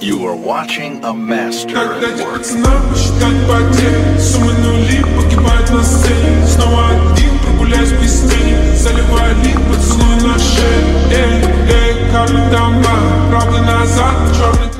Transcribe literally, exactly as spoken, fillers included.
You are watching a master at work. Посчитать потери, суммы нули погибают на сцене. Снова один, прогуляюсь без тени, заливаю лик, поцелуй на шею. Эй, эй, карты дома, правда назад, черный